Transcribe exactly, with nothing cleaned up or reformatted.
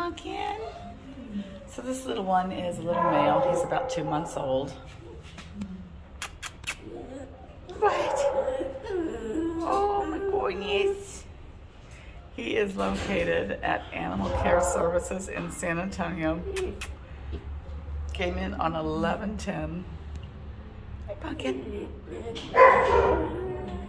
Pumpkin. So this little one is a little male. He's about two months old. What? Oh my goodness. He is located at Animal Care Services in San Antonio. Came in on eleven ten. Hey, Pumpkin.